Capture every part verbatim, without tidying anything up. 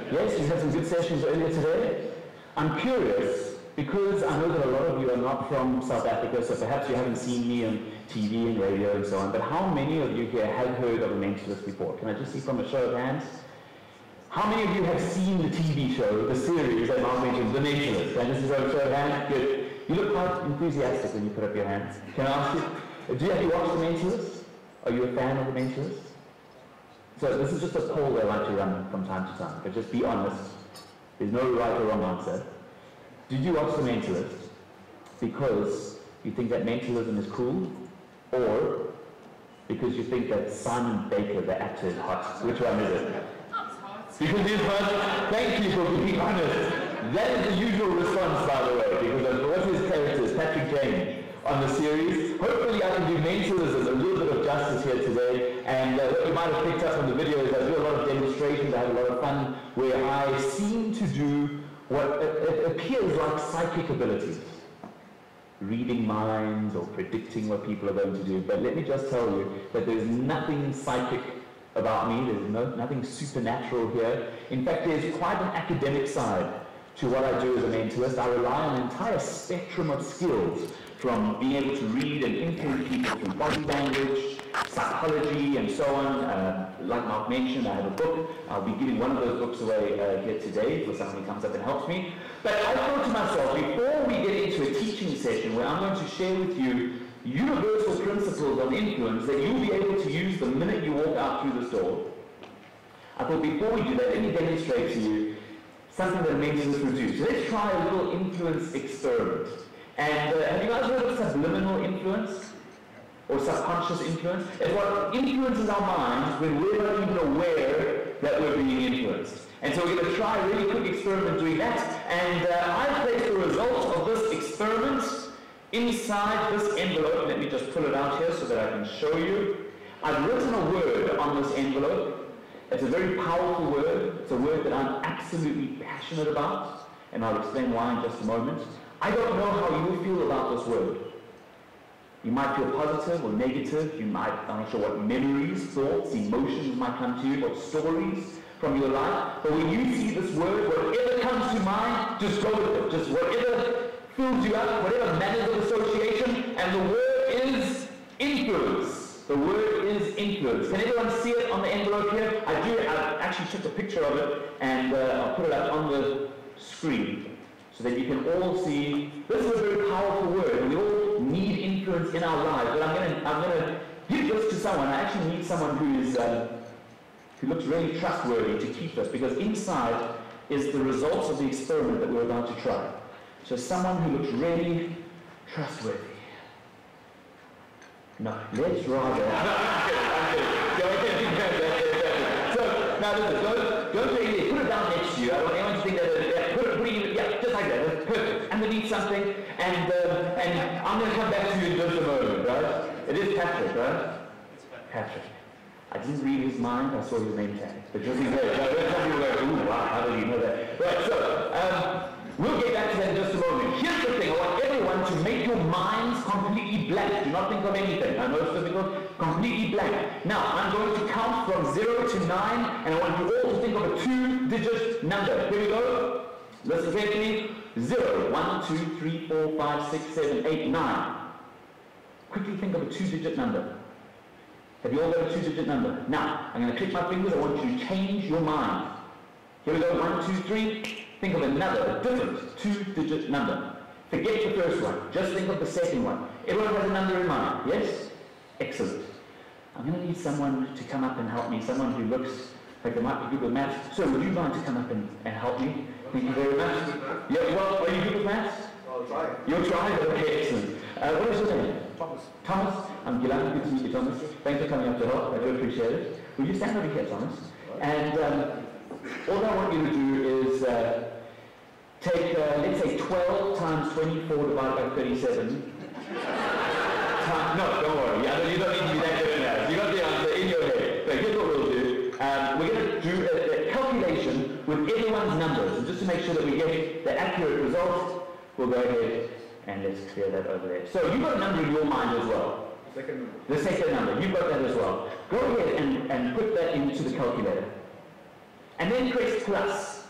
Yes, you had some good sessions earlier today. I'm curious, because I know that a lot of you are not from South Africa, so perhaps you haven't seen me on T V and radio and so on, but how many of you here have heard of a mentalist before? Can I just see from a show of hands? How many of you have seen the T V show, the series that Mark mentioned, The Mentalist? Can I just see from a show of hands? Good. You look quite enthusiastic when you put up your hands. Can I ask you, do you, have you watched The Mentalist? Are you a fan of The Mentalist? So this is just a poll that I like to run from time to time, but just be honest. There's no right or wrong answer. Did you watch The Mentalist because you think that mentalism is cool, or because you think that Simon Baker, the actor, is hot? Which one is it? Because he's hot? Thank you for being honest. That is the usual response, by the way, because what's his character is Patrick James on the series. Hopefully I can do mentalism a little bit of justice here today, and uh, what you might have picked up from the video is I do a lot of demonstrations, I have a lot of fun, where I seem to do what it, it appears like psychic abilities. Reading minds or predicting what people are going to do. But let me just tell you that there's nothing psychic about me, there's no, nothing supernatural here. In fact, there's quite an academic side to what I do as a mentalist. I rely on an entire spectrum of skills, from being able to read and influence people through body language, psychology, and so on. Uh, like Mark mentioned, I have a book. I'll be giving one of those books away uh, here today for someone who comes up and helps me. But I thought to myself, before we get into a teaching session where I'm going to share with you universal principles on influence that you'll be able to use the minute you walk out through this door, I thought before we do that, let me demonstrate to you something that mentalists would do. So let's try a little influence experiment. And uh, have you guys heard of subliminal influence? Or subconscious influence? It's what influences our minds when we're not even aware that we're being influenced. And so we're going to try a really quick experiment doing that. And uh, I placed the results of this experiment inside this envelope. Let me just pull it out here so that I can show you. I've written a word on this envelope. It's a very powerful word. It's a word that I'm absolutely passionate about, and I'll explain why in just a moment. I don't know how you feel about this word. You might feel positive or negative. You might, I'm not sure what memories, thoughts, emotions might come to you, what stories from your life. But when you see this word, whatever comes to mind, just go with it. Just whatever fills you up, whatever matters of association, and the word is influence. The word is influence. Can everyone see it on the envelope here? I do. I actually took a picture of it, and uh, I'll put it up on the screen so that you can all see. This is a very powerful word, and we all need influence in our lives. But I'm going to I'm going to give this to someone. I actually need someone who is uh, who looks really trustworthy to keep this, because inside is the results of the experiment that we're about to try. So someone who looks really trustworthy. No, let's rather. So, now listen, go, go to it, put it down next to you. I don't want anyone to think that, uh, put it, put it, yeah, just like that, that's perfect. Underneath something, and, uh, and I'm going to come back to you in just a moment, right? It is Patrick, right? Patrick. I didn't read his mind, I saw his name tag. But just in case, some people go, ooh, wow, how did he know that? Right, so, um, we'll get back to that in just a moment. Here's the thing, I want everyone to make your minds completely blank. Do not think of anything. I know it's difficult. Completely blank. Now, I'm going to count from zero to nine, and I want you all to think of a two-digit number. Here we go. Listen carefully. Zero. One, two, three, four, five, six, seven, eight, nine. Quickly think of a two-digit number. Have you all got a two-digit number? Now, I'm going to click my fingers. I want you to change your mind. Here we go. One, two, three. Think of another, a different two-digit number. Forget the first one. Just think of the second one. Everyone has a number in mind, yes? Excellent. I'm going to need someone to come up and help me, someone who looks like they might be good with maths. So would you mind to come up and, and help me? Thank you very much. Yeah, well, are you good with maths? I'll try. You'll try? Okay, excellent. Uh, what is your name? Thomas. Thomas. I'm Gilad. Good to meet you, Thomas. Thanks for coming up to help. I do appreciate it. Will you stand over here, Thomas? And um, all I want you to do is uh, take, uh, let's say, twelve times twenty-four divided by thirty-seven. Time, no, don't worry. Yeah, you don't need to be that good now. You got the answer in your head. So here's what we'll do. Um, we're going to do a, a calculation with everyone's numbers. And just to make sure that we get the accurate results, we'll go ahead and let's clear that over there. So you've got a number in your mind as well. Second number. The second number. You've got that as well. Go ahead and, and put that into the calculator. And then press plus.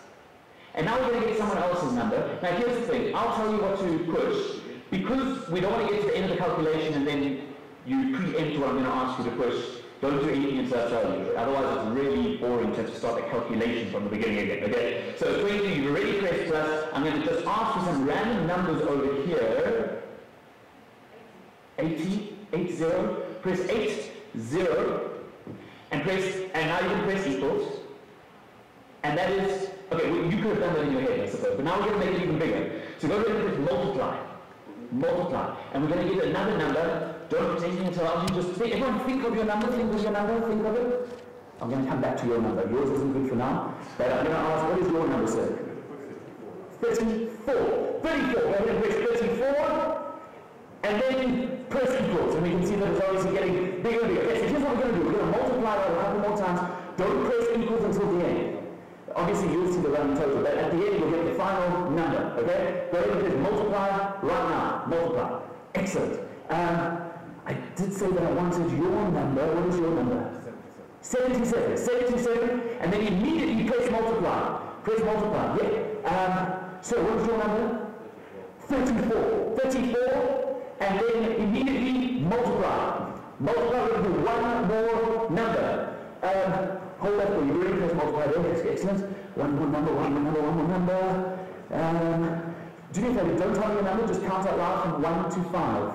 And now we're going to get someone else's number. Now here's the thing, I'll tell you what to push, because we don't want to get to the end of the calculation and then you preempt what I'm going to ask you to push. Don't do anything until I tell you. Otherwise it's really boring to have to start the calculation from the beginning again, okay? So twenty, you've already pressed plus. I'm going to just ask for some random numbers over here. eighty, eight zero. Press eight, zero. And press, and now you can press equals. And that is, okay, well, you could have done that in your head, I suppose, but now we're going to make it even bigger. So go ahead and press multiply. Multiply. And we're going to get another number. Don't press anything until I you just think, everyone think of your number, think of your number, think of it. I'm going to come back to your number. Yours isn't good for now. But I'm going to ask, what is your number, sir? thirty-four. thirty-four. Go ahead and press thirty-four. And then press equals. And we can see that it's obviously getting bigger and bigger. Okay, so here's what we're going to do. We're going to multiply that a couple more times. Don't press equals until the end. Obviously, you'll see the running total, but at the end, you'll get the final number, okay? Go ahead and press multiply right now. Multiply. Excellent. Um, I did say that I wanted your number. What is your number? seventy-seven. seventy-seven. And then immediately press multiply. Press multiply. Yeah. Um, so what is your number? thirty-four. thirty-four. And then immediately multiply. Multiply with one more number. Um, hold that for you. Really press multiply there. Excellent. One more number, one more number, one more number. Um, do me a favor, don't tell me your number, just count out loud from one to five.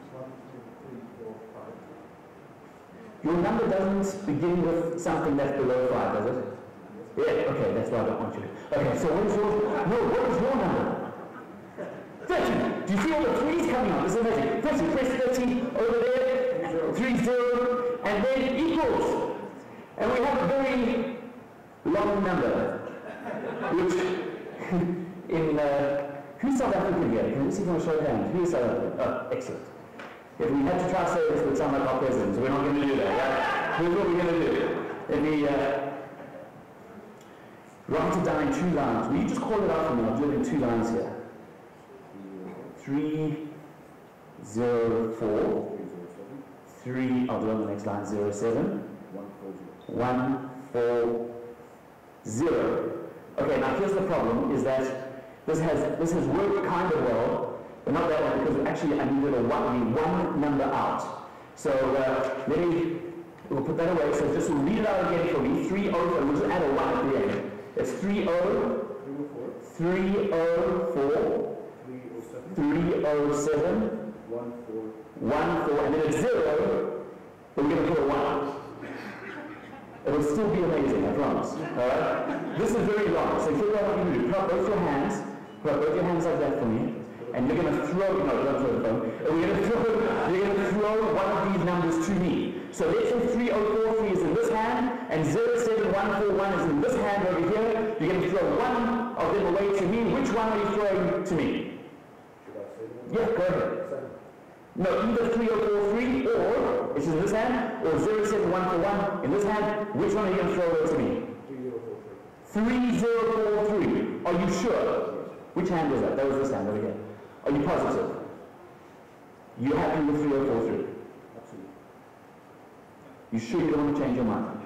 Your number doesn't begin with something that's below five, does it? Yeah, okay, that's why I don't want you to. Okay, so what is your, no, what is your number? thirty. Do you see all the threes coming up? This is amazing. thirty, press thirty over there, three zero, and then equals. And we have a very long number, which in, uh, who's South African here? Can we see from a show of hands? Who's South African? Oh, excellent. If we had to try to say this, it would sound like our president, so we're not going to do that, right? Here's what we're going to do. Let me uh, write it down in two lines. Will you just call it out for me? I'll do it in two lines here. Three, zero, four. Three, I'll do it on the next line, zero, seven. One, four, zero. Okay, now here's the problem, is that this has this has worked kind of well, but not that well, because actually I needed a one, I mean one number out. So uh, let me, we'll put that away. So just read it out again for me. three oh, and we'll just add a one at the end. It's three oh, three oh four, three oh seven, one four, and then it's zero, but we're going to put a one. It'll still be amazing, I promise. Alright? This is very long, so here's what I want you to do. Put up both your hands, put up both your hands like that for me, and you're going to throw, no, don't throw the phone, and we're going to throw, you're going to throw one of these numbers to me. So let's say three oh four three is in this hand, and zero seven one four one is in this hand over here. You're going to throw one of them away to me. Which one are you throwing to me? Yeah, go ahead. No, either three oh four three or, which is in this hand, or zero seven one four one in this hand. Which one are you going to throw over to me? three zero four three. Are you sure? Which hand was that? That was this hand over here. Are you positive? You happy with three oh four three? Absolutely. You sure you don't want to change your mind?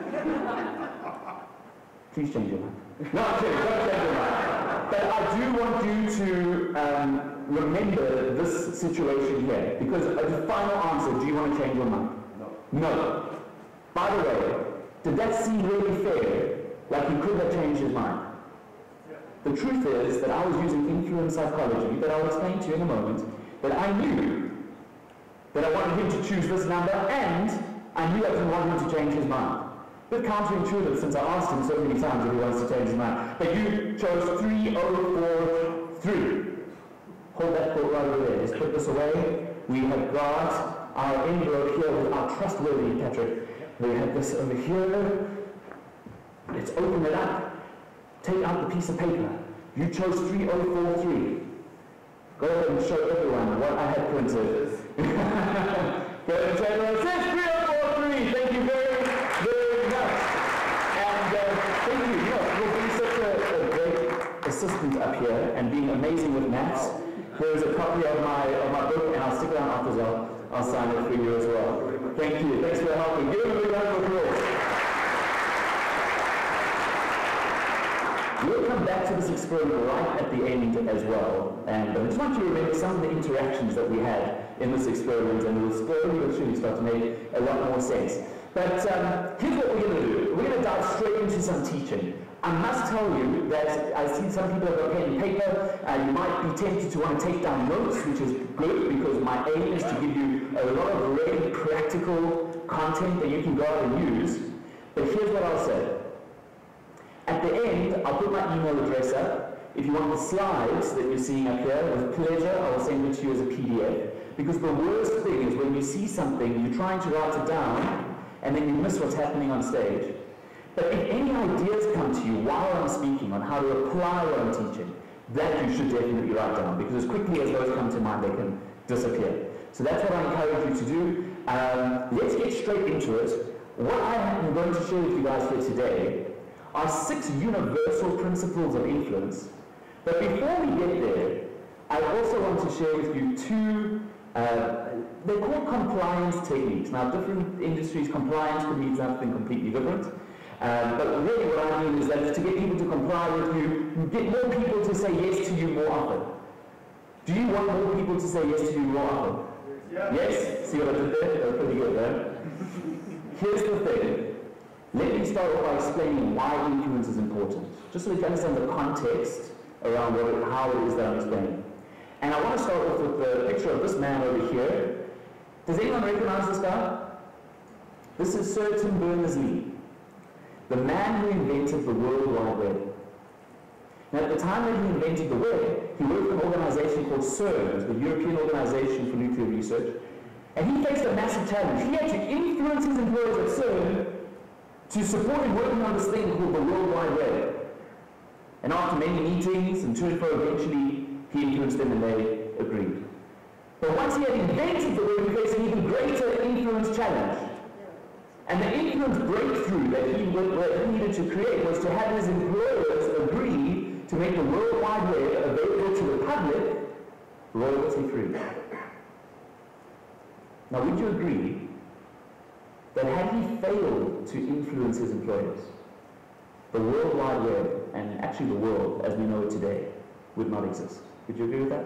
Please change your mind. No, I'm kidding. Don't change your mind. But I do want you to um, remember this situation here, because as a final answer, do you want to change your mind? No. No. By the way, did that seem really fair? Like he could have changed his mind? Yeah. The truth is that I was using influence psychology that I'll explain to you in a moment, that I knew that I wanted him to choose this number, and I knew I didn't want him to change his mind. A bit counterintuitive, since I asked him so many times if he wants to change his mind. But you chose three oh four three. Hold that thought right over there. Let's put this away. We have got our envelope here with our trustworthy Patrick. We have this over here. Let's open it up. Take out the piece of paper. You chose three oh four three. Go ahead and show everyone what I had printed. Go ahead and say, it says three oh four three. Thank you very, very much. And uh, thank you. You know, you're being such a, a great assistant up here and being amazing with maths. Here's a copy of my of my book, and I'll stick it on after as well. I'll sign it for you as well. Thank you. Thanks for helping. Give him a big round of applause. We'll come back to this experiment right at the end as well, and I just want you to remember some of the interactions that we had in this experiment, and it will slowly but surely start to make a lot more sense. But um, here's what we're going to do. We're going to dive straight into some teaching. I must tell you that I see some people have got pen and paper, and you might be tempted to want to take down notes, which is good, because my aim is to give you a lot of really practical content that you can go out and use. But here's what I'll say. At the end, I'll put my email address up. If you want the slides that you're seeing up here, with pleasure, I will send it to you as a P D F. Because the worst thing is when you see something, you're trying to write it down, and then you miss what's happening on stage. But if any ideas come to you while I'm speaking on how to apply what I'm teaching, that you should definitely write down, because as quickly as those come to mind, they can disappear. So that's what I encourage you to do. Um, let's get straight into it. What I am going to share with you guys here today are six universal principles of influence. But before we get there, I also want to share with you two, uh, they're called compliance techniques. Now, different industries, compliance could mean something completely different. Um, but really what I mean is that to get people to comply with you, get more people to say yes to you more often. Do you want more people to say yes to you more often? Yeah. Yes? See what I did there? That was pretty good, right? Here's the thing. Let me start off by explaining why influence is important, just so that you understand the context around what it, how it is that I'm explaining. And I want to start off with the picture of this man over here. Does anyone recognize this guy? This is Sir Tim Berners-Lee, the man who invented the World Wide Web. Now, at the time that he invented the web, he worked for an organization called CERN, the European Organization for Nuclear Research, and he faced a massive challenge. He had to influence his employers at CERN to support him working on this thing called the World Wide Web. And after many meetings and to and fro, eventually he influenced them and they agreed. But once he had invented the web, he faced an even greater influence challenge. And the influence breakthrough that he, that he needed to create was to have his employers agree to make the World Wide Web available to the public royalty free. Now, would you agree that had he failed to influence his employers, the World Wide Web, and actually the world as we know it today, would not exist? Would you agree with that?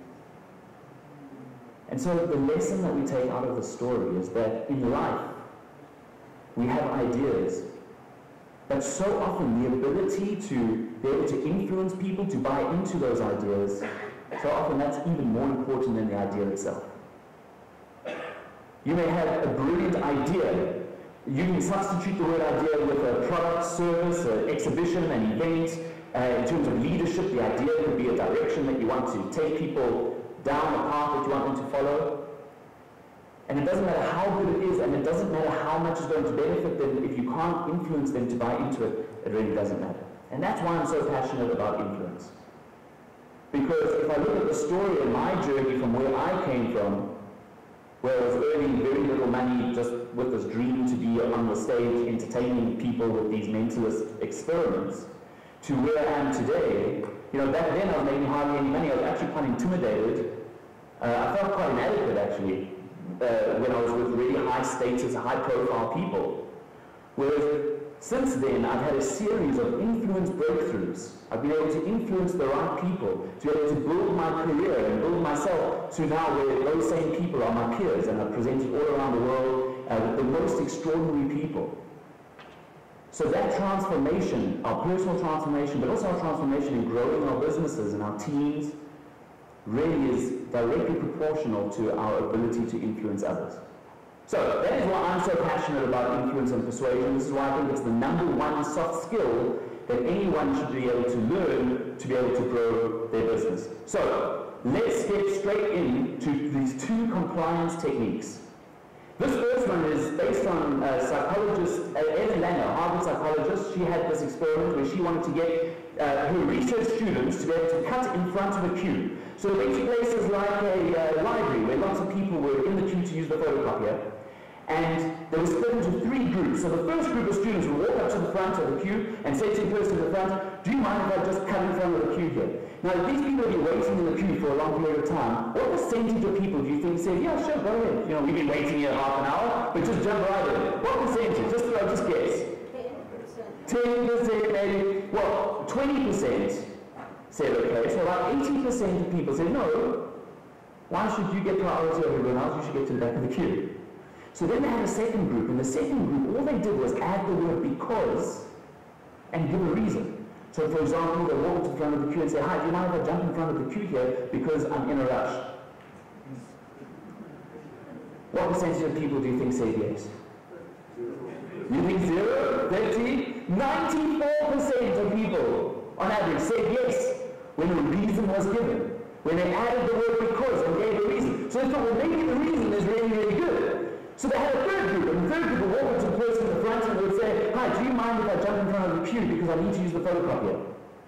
And so the lesson that we take out of the story is that in life, we have ideas, but so often the ability to be able to influence people to buy into those ideas, so often that's even more important than the idea itself. You may have a brilliant idea. You can substitute the word idea with a product, service, an exhibition, an event. Uh, in terms of leadership, the idea could be a direction that you want to take people down, a path that you want them to follow. And it doesn't matter how good it is, and it doesn't matter how much is going to benefit them, if you can't influence them to buy into it, it really doesn't matter. And that's why I'm so passionate about influence. Because if I look at the story and my journey from where I came from, where I was earning very little money just with this dream to be on the stage entertaining people with these mentalist experiments, to where I am today, you know, back then I was making hardly any money. I was actually quite intimidated. Uh, I felt quite inadequate, actually, uh, when I was with really high status, high profile people. Whereas since then, I've had a series of influence breakthroughs. I've been able to influence the right people, to be able to build my career and build myself to now where those same people are my peers, and I've presented all around the world uh, with the most extraordinary people. So that transformation, our personal transformation, but also our transformation in growing our businesses and our teams, really is directly proportional to our ability to influence others. So that is why I'm so passionate about influence and persuasion. This is why I think it's the number one soft skill that anyone should be able to learn to be able to grow their business. So let's get straight into these two compliance techniques. This first one is based on a psychologist, Ellen Langer, Harvard psychologist. She had this experiment where she wanted to get uh, her research students to be able to cut in front of a queue. So they went to places like a uh, library where lots of people were in the queue to use the photocopier. And they were split into three groups. So the first group of students would walk up to the front of the queue and say to the person in the front, "Do you mind if I just cut in front of the queue here?" Now, if these people have been waiting in the queue for a long period of time, what percentage of people do you think say, "Yeah, sure, go ahead. You know, we've been waiting here half an hour, but just jump right in"? What percentage? Just, uh, just guess. ten percent. ten percent maybe. Well, twenty percent said okay, so about eighty percent of people said no, why should you get priority over everyone else? You should get to the back of the queue. So then they had a second group, and the second group, all they did was add the word because and give a reason. So for example, they walk to the front of the queue and say, hi, do you mind if I jump in front of the queue here because I'm in a rush? What percentage of people do you think said yes? You think zero? thirty? ninety-four percent of people, on average, said yes when a reason was given. When they added the word because and gave a reason. So they thought, well, maybe the reason is really, really good. So they had a third group, and the third group would walk up to the person in the front and would say, hi, do you mind if I jump in front of the queue because I need to use the photocopier?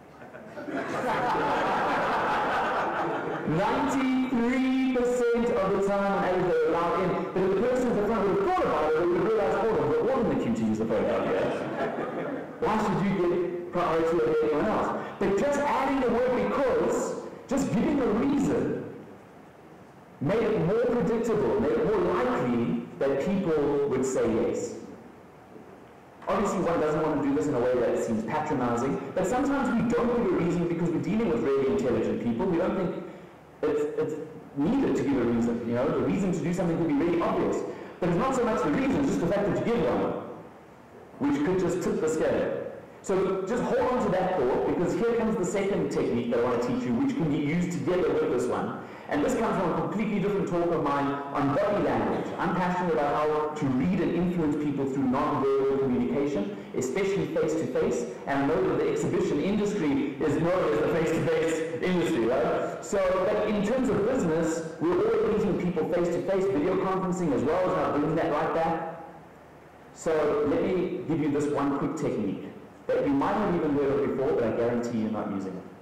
ninety-three percent of the time on average they were allowed in, but if the person in the front would have thought about it, they would have realized, hold on, we're all in the queue to use the photocopier. Why should you get priority over anyone else? But just adding the word because, just giving a reason, made it more predictable, made it more likely that people would say yes. Obviously, one doesn't want to do this in a way that seems patronizing, but sometimes we don't give a reason because we're dealing with really intelligent people. We don't think it's, it's needed to give a reason. You know, the reason to do something could be really obvious. But it's not so much the reason, it's just the fact that you give one, which could just tip the scale. So just hold on to that thought, because here comes the second technique that I want to teach you, which can be used together with this one. And this comes from a completely different talk of mine on body language. I'm passionate about how to read and influence people through non-verbal communication, especially face-to-face. And I know that the exhibition industry is known as the face-to-face industry, right? So, but in terms of business, we're always meeting people face-to-face, video conferencing as well as how bringing that right back. So let me give you this one quick technique that you might have even heard of before, but I guarantee you're not using it.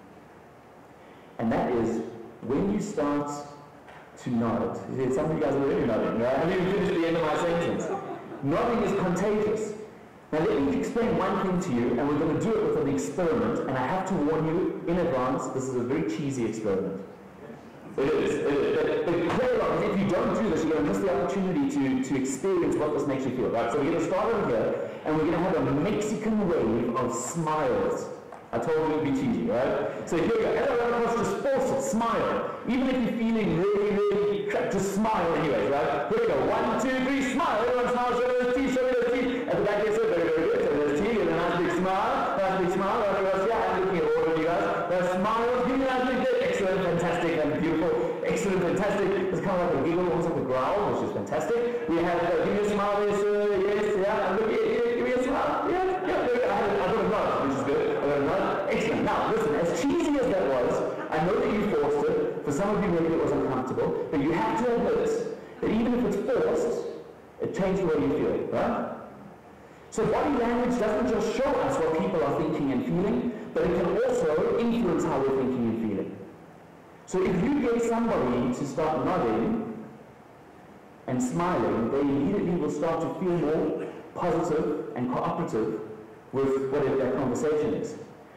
And that is, when you start to nod, some of you guys are already nodding, right? I haven't even finished the end of my sentence. Nodding is contagious. Now let me explain one thing to you, and we're going to do it with an experiment, and I have to warn you in advance, this is a very cheesy experiment. It is, it is. But, but play along, because if you don't do this, you're going to miss the opportunity to, to experience what this makes you feel, right? So we're going to start over here, and we're going to have a Mexican wave of smiles. I told you it would be cheesy, right? So here we go. Everyone else just force it, smile. Even if you're feeling really, really crap, just smile anyways, right? Here we go. One, two, three, smile. Everyone smile, show me those teeth, show me those teeth. At the back, yes, sir, very, very good. So there's teeth, and a nice big smile. Nice big smile. Right, everyone, yeah, I'm looking at all of you guys. Those smiles, give me a nice big good. Excellent, fantastic, and beautiful. Excellent, fantastic. It's kind of like a giggle, almost like a growl, which is fantastic. We have, uh, give me a smile, yes, sir, yes, yeah, and look, yeah, give me a smile. Yeah, yeah, look, I have I've got a nod, which is good. Excellent. Now, listen, as cheesy as that was, I know that you forced it. For some of you, maybe it was uncomfortable, but you have to admit that even if it's forced, it changes the way you feel, right? So body language doesn't just show us what people are thinking and feeling, but it can also influence how we're thinking and feeling. So if you get somebody to start nodding and smiling, they immediately will start to feel more positive and cooperative with whatever that conversation is.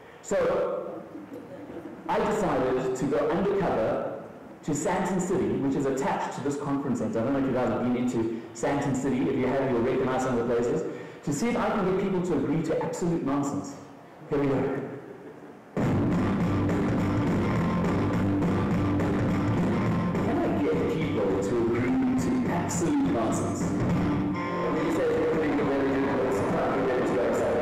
So I decided to go undercover to Sandton City, which is attached to this conference center. I don't know if you guys have been into Sandton City. If you have, you'll recognize some of the places. To see if I can get people to agree to absolute nonsense. Here we go. Can I get people to agree to absolute nonsense? When you say everything the way they do it, sometimes we get too excited.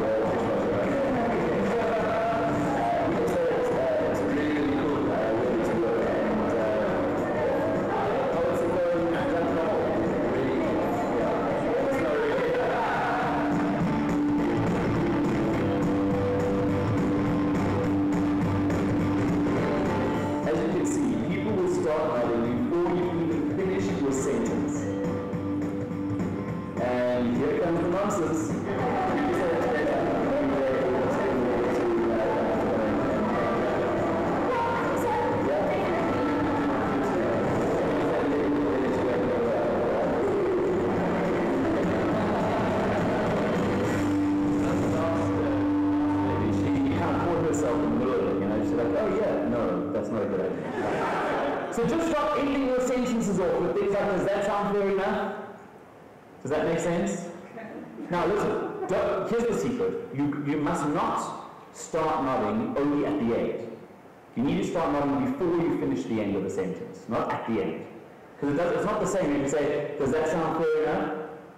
So just stop ending your sentences off with things like, does that sound fair enough? Does that make sense? Now listen, don't, here's the secret. You, you must not start nodding only at the end. You need to start nodding before you finish the end of the sentence, not at the end. Because it does, it's not the same if you say, does that sound fair enough?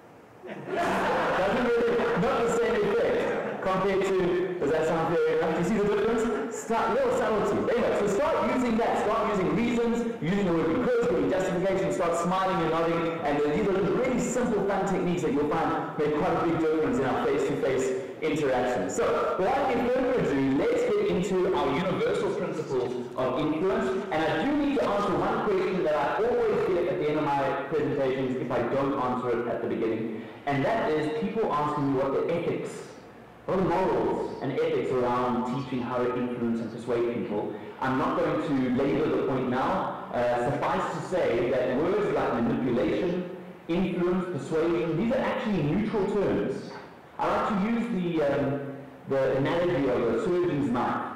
Doesn't really, not the same effect compared to, does that sound fair enough? Do you see the difference? Start, little subtlety. Anyway, so start using that. Start using reasons, using the word because, giving justification, start smiling and nodding, and these are really simple, fun techniques that you'll find make quite a big difference in our face-to-face interaction. So, without any further ado, let's get into our universal principles of influence. And I do need to answer one question that I always get at the end of my presentations if I don't answer it at the beginning. And that is people asking me what the ethics, what are the morals and ethics around teaching how to influence and persuade people. I'm not going to labor the point now. Uh, suffice to say that words like manipulation, influence, persuasion, these are actually neutral terms. I like to use the, um, the analogy of a surgeon's knife.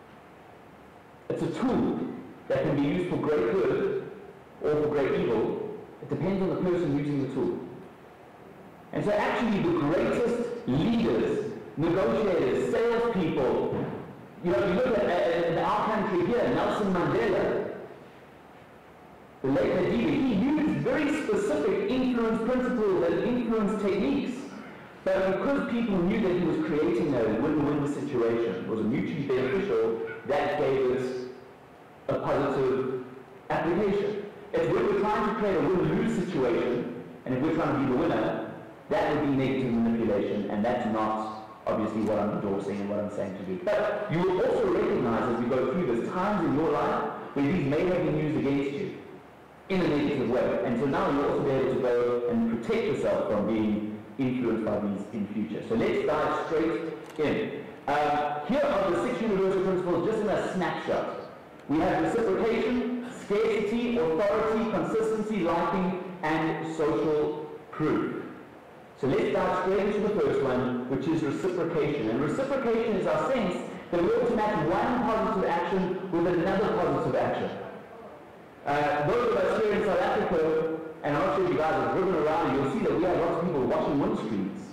It's a tool that can be used for great good or for great evil. It depends on the person using the tool. And so actually the greatest leaders, negotiators, salespeople, you know, you look at, at, at our country here, Nelson Mandela, the late Madiba, he used very specific influence principles and influence techniques. But because people knew that he was creating a win-win situation, was a mutually beneficial, that gave us a positive application. If we're trying to create a win-lose situation, and if we're trying to be the winner, that would be negative manipulation, and that's not obviously what I'm endorsing and what I'm saying to do. But you will also recognize as we go through this times in your life where these may have been used against you in a negative way. And so now you'll also be able to go and protect yourself from being influenced by these in future. So let's dive straight in. Uh, here are the six universal principles just in a snapshot. We have reciprocation, scarcity, authority, consistency, liking, and social proof. So let's dive straight into the first one, which is reciprocation. And reciprocation is our sense that we ought to match one positive action with another positive action. Uh, those of us here in South Africa, and I'm not sure if you guys have driven around, you'll see that we have lots of people washing windscreens.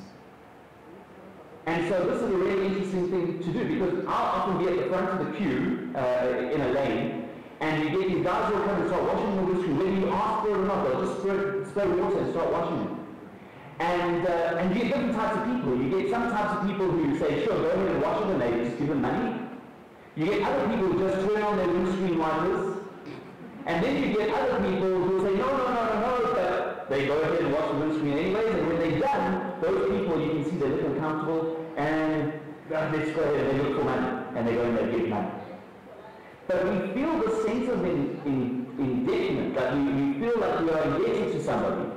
And so this is a really interesting thing to do because I'll often be at the front of the queue uh, in a lane, and you get these guys who will come and start washing the windscreen. Whether you ask for it or not, they'll just spray, spray water and start washing it. And, uh, and you get different types of people. You get some types of people who say, sure, go ahead and wash it, and they just give them money. You get other people who just turn on their windscreen wipers. And then you get other people who say, no, no, no, no, no, but they go ahead and wash the windscreen anyways, and when they're done, those people, you can see they look uncomfortable, and they just go ahead and they look for money, and they go and they get money. But we feel the sense of in, in, indebtedness, that we, we feel like we are indebted to somebody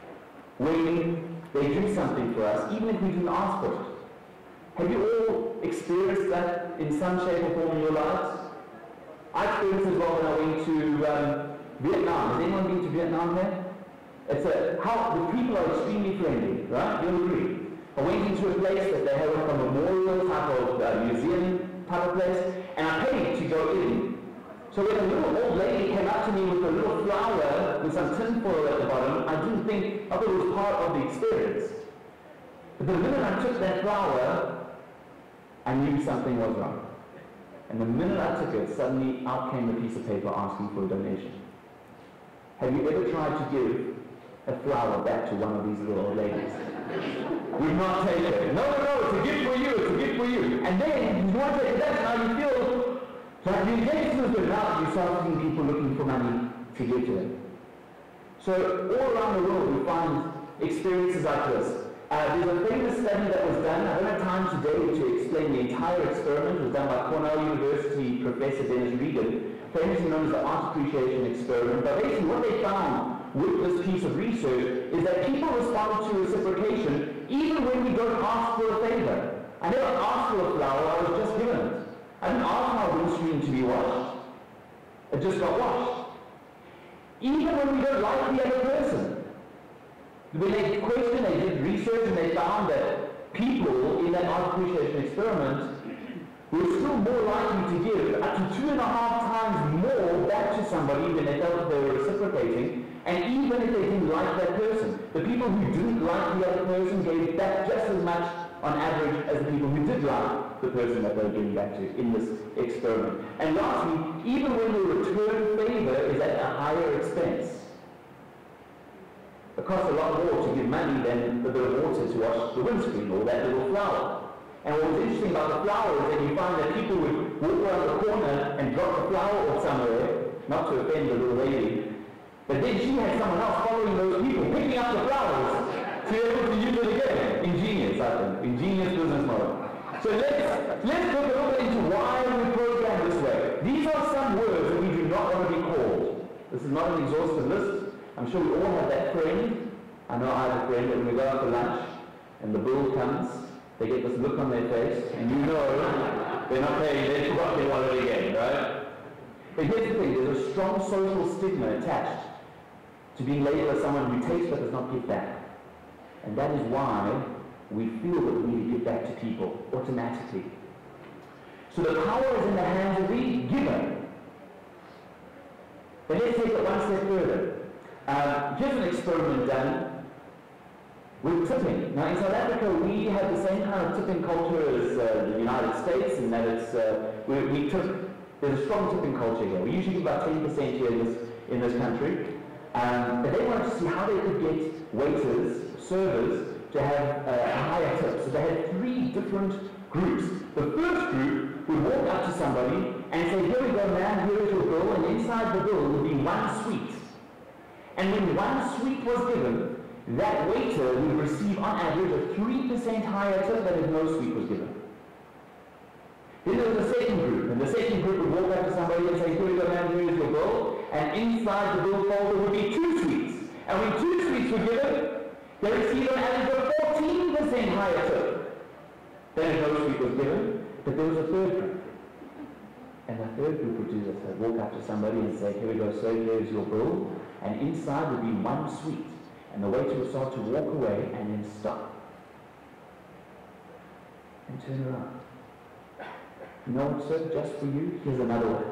when they do something for us, even if we didn't ask for it. Have you all experienced that in some shape or form in your lives? I experienced it as well when I went to um, Vietnam. Has anyone been to Vietnam here? It's a, how the people are extremely friendly, right? You'll agree. I went into a place that they had like a memorial type of uh, museum type of place, and I paid to go in. So when a little old lady came up to me with a little flower with some tin foil at the bottom, I didn't think, I thought it was part of the experience. But the minute I took that flower, I knew something was wrong. And the minute I took it, suddenly out came a piece of paper asking for a donation. Have you ever tried to give a flower back to one of these little old ladies? Would not take it. No, no, no, it's a gift for you, it's a gift for you. And then you want to take it back, now you feel like the engagement is now you start seeing people looking for money to give to them. So all around the world we find experiences like this. Uh, there's a famous study that was done, I don't have time today to explain the entire experiment. It was done by Cornell University Professor Dennis Regan, famously known as the art appreciation experiment. But basically what they found with this piece of research is that people respond to reciprocation even when we don't ask for a favor. I never asked for a flower, I was just given it. I didn't ask my windscreen to be washed. It just got washed. Even when we don't like the other person. When they questioned, they did research, and they found that people in that art appreciation experiment were still more likely to give up to two and a half times more back to somebody when they felt that they were reciprocating, and even if they didn't like that person. The people who didn't like the other person gave back just as much on average as the people who did like the person that they were giving back to in this experiment. And lastly, even when the return favor is at a higher expense, it costs a lot more to give money than the bit of water to wash the windscreen or that little flower. And what was interesting about the flower is that you find that people would walk around the corner and drop the flower off somewhere, not to offend the little lady, but then she had someone else following those people, picking up the flowers to be able to use it again. Ingenious, I think. Ingenious business model. So let's, let's look a little bit into why we program this way. These are some words that we do not want to be called. This is not an exhaustive list. I'm sure we all have that friend. I know I have a friend that when we go out for lunch and the bill comes, they get this look on their face, and you know they're not paying, they forgot their wallet again, right? But here's the thing, there's a strong social stigma attached to being labeled as someone who takes but does not give back. And that is why we feel that we need to give back to people automatically. So the power is in the hands of the giver. But let's take it one step further. Um, here's an experiment done with tipping. Now in South Africa we have the same kind of tipping culture as uh, the United States, in that it's, uh, we, we tip, there's a strong tipping culture here. We usually give about ten percent here in this, in this country. Um, but they wanted to see how they could get waiters, servers, to have uh, a higher tip. So they had three different groups. The first group would walk up to somebody and say, here we go man, here is your bill, and inside the bill would be one sweet. And when one sweet was given, that waiter would receive on average a three percent higher tip than if no sweet was given. Then there was a second group, and the second group would walk up to somebody and say, here we go man, here is your bill, and inside the bill folder would be two sweets. And when two sweets were given, they received on average a fourteen percent higher tip than if no sweet was given. But there was a third group. And the third group would do this. They'd walk up to somebody and say, here we go sir, here is your bill, and inside would be one sweet. And the waiter would start to walk away and then stop. And turn around. You know what, sir? Just for you, here's another one.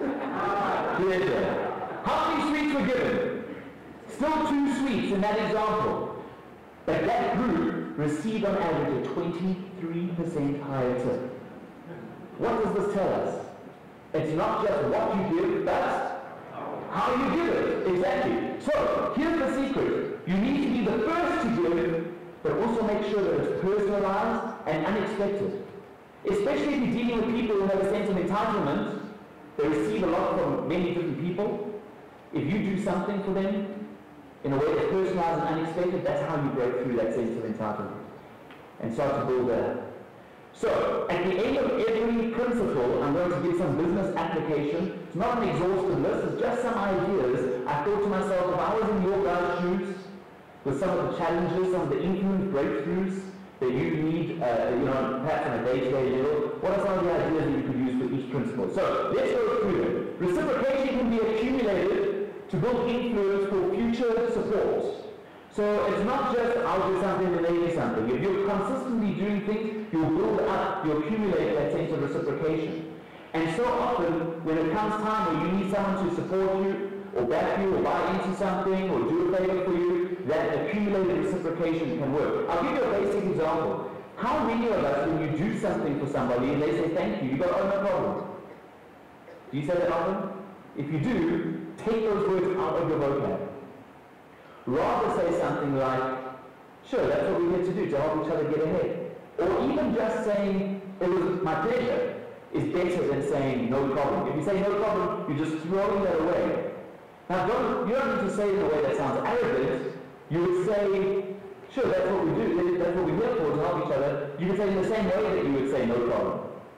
Pleasure. How many sweets were given? Still two sweets in that example. But that group received on average a twenty-three percent higher tip. What does this tell us? It's not just what you give, but how you give it. Exactly. So, here's the secret. You need to be the first to give, but also make sure that it's personalized and unexpected. Especially if you're dealing with people who have a sense of entitlement, they receive a lot from many different people. If you do something for them in a way that's personalized and unexpected, that's how you break through that sense of entitlement and start to build that. So, at the end of every principle, I'm going to give some business application. It's not an exhaustive list, it's just some ideas. I thought to myself, if I was in your guys' shoes, with some of the challenges, some of the influence breakthroughs that you need, uh, you know, perhaps on a day-to-day level, what are some of the ideas that you could use for each principle? So, let's go through them. Reciprocation can be accumulated to build influence for future support. So it's not just I'll do something and they do something. If you're consistently doing things, you'll build up, you'll accumulate that sense of reciprocation. And so often, when it comes time where you need someone to support you, or back you, or buy into something, or do a favor for you, that accumulated reciprocation can work. I'll give you a basic example. How many of us, when you do something for somebody and they say thank you, you go, oh, no problem. Do you say that often? If you do, take those words out of your vocabulary. Rather say something like, sure, that's what we're here to do, to help each other get ahead. Or even just saying, it was my pleasure, is better than saying no problem. If you say no problem, you're just throwing that away. Now, don't, you don't need to say it in a way that sounds arrogant. You would say, sure, that's what we do, that's what we're here for, to help each other. You would say in the same way that you would say no problem.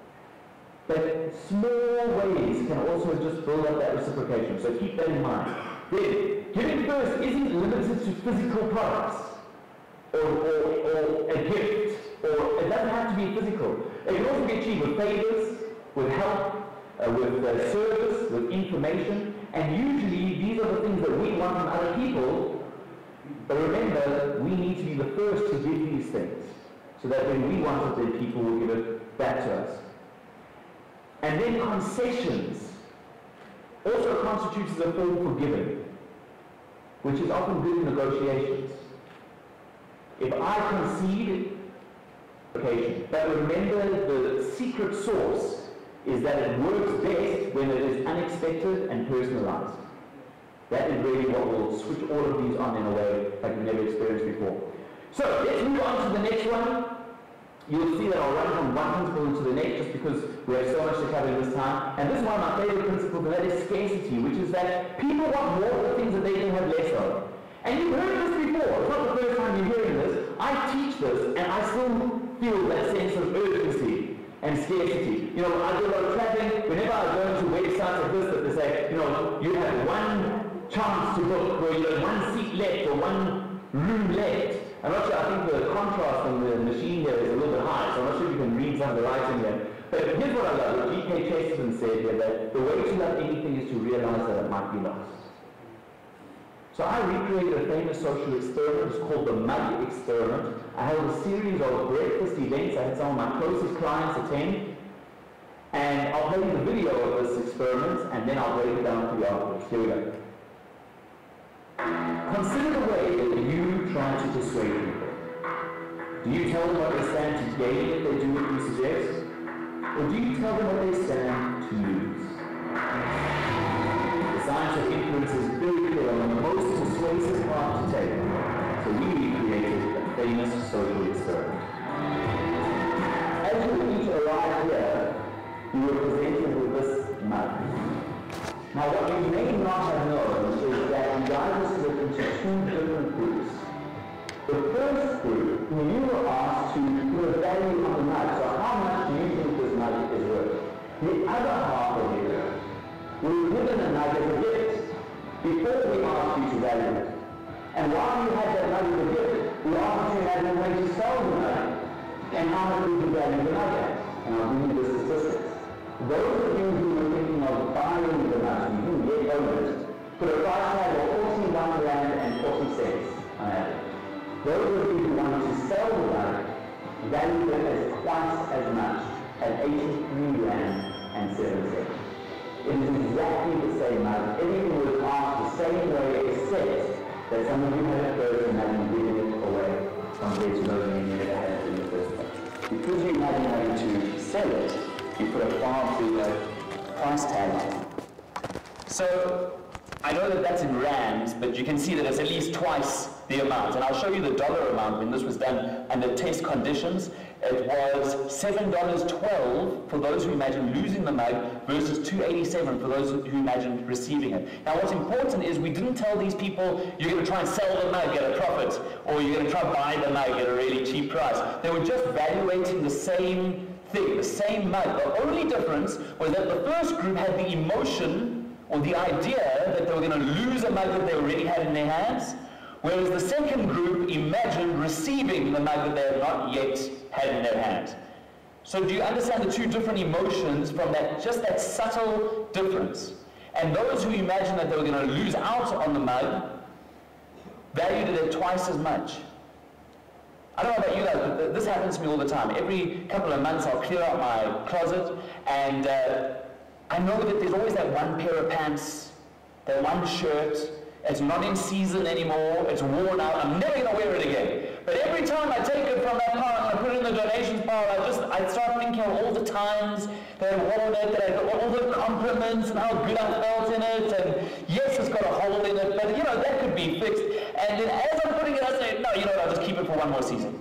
But small ways can also just build up that reciprocation, so keep that in mind. Then, giving first isn't limited to physical products, or, or, or a gift, or it doesn't have to be physical. It can also be achieved with favors, with help, uh, with uh, service, with information, and usually these are the things that we want from other people. But remember, we need to be the first to give these things, so that when we want it, then people will give it back to us. And then concessions also constitutes a form for giving, which is often good in negotiations. If I concede location. But remember, the secret sauce is that it works best when it is unexpected and personalized. That is really what will switch all of these on in a way like you've never experienced before. So let's move on to the next one. You'll see that I'll run from one principle into the next just because we have so much to cover this time. And this is one of my favorite principles, and that is scarcity, which is that people want more of the things that they can have less of. And you've heard this before. It's not the first time you're hearing this. I teach this, and I still feel that sense of urgency and scarcity. You know, I do a lot of traveling. Whenever I go into websites like this, that they say, you know, you have one chance to book, where you have one seat left or one room left. I'm not sure, I think the contrast on the machine here is a little bit high, so I'm not sure if you can read some of the writing there. But here's what I love. What G K Chesterton said here, that the way to love anything is to realize that it might be lost. So I recreated a famous social experiment. It's called the mug experiment. I held a series of breakfast events. I had some of my closest clients attend. And I'll play you the video of this experiment, and then I'll break it down for you afterwards. Here we go. Consider the way that you try to persuade people. Do you tell them what they stand to gain if they do what you suggest? Or do you tell them what they stand to lose? The science of influence is very clear on the most persuasive path to take. So we recreated a famous social experiment. As you each arrive here, you were presented with this mug. Now, what you may not have known is that you guys were split into two different groups. The first group, who you were asked to put a value on the mug, so how much do you think this mug is worth? The other half of you were given a mug as a gift before we asked you to value it. And while you had that mug as a gift, we asked you to have a way to sell the mug. And how much would you value the mug at? And I'll give you the statistics. Those of you who were thinking of buying the mug, you didn't yet own it, put a price tag of forty-one rand and forty cents on average. Those of you who wanted to sell the mug valued it as twice as much at eighty-three rand and seven cents. It is exactly the same mug. Everything was asked the same way, except that some of you had it first and hadn't given it away compared to those of you who never had it in the first place. Because you hadn't had to sell it, you put a far bigger price tag on it. So, I know that that's in rands, but you can see that it's at least twice the amount. And I'll show you the dollar amount when this was done under test conditions. It was seven dollars and twelve cents for those who imagine losing the mug versus two dollars and eighty-seven cents for those who imagine receiving it. Now what's important is we didn't tell these people you're going to try and sell the mug at a profit, or you're going to try and buy the mug at a really cheap price. They were just valuating the same thing, the same mug. The only difference was that the first group had the emotion or the idea that they were going to lose a mug that they already had in their hands, whereas the second group imagined receiving the mug that they had not yet had in their hands. So do you understand the two different emotions from that, just that subtle difference? And those who imagined that they were going to lose out on the mug valued it at twice as much. I don't know about you guys, but this happens to me all the time. Every couple of months I'll clear out my closet, and uh, I know that there's always that one pair of pants, that one shirt. It's not in season anymore, it's worn out, I'm never going to wear it again. But every time I take it from that pile and I put it in the donations pile, I just, I start thinking of all the times that I worn it, that I got all the compliments and how good I felt in it, and yes, it's got a hole in it, but you know, that could be fixed. And then as I'm putting it, I say, no, you know what, I'll just keep it for one more season.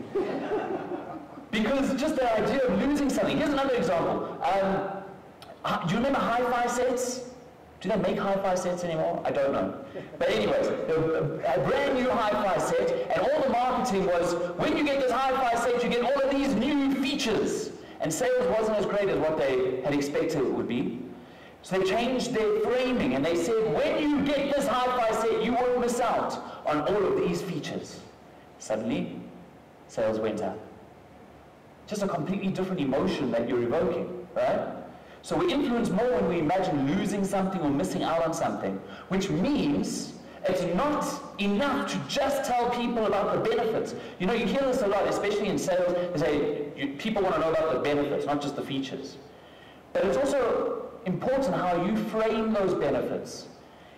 Because just the idea of losing something. Here's another example. Um, do you remember hi-fi sets? Do they make hi-fi sets anymore? I don't know. But anyways, a brand new hi-fi set, and all the marketing was, when you get this hi-fi set, you get all of these new features. And sales wasn't as great as what they had expected it would be. So they changed their framing, and they said, when you get this hi-fi set, you won't miss out on all of these features. Suddenly, sales went up. Just a completely different emotion that you're evoking, right? So we influence more when we imagine losing something or missing out on something, which means it's not enough to just tell people about the benefits. You know, you hear this a lot, especially in sales. They say you, people want to know about the benefits, not just the features. But it's also important how you frame those benefits.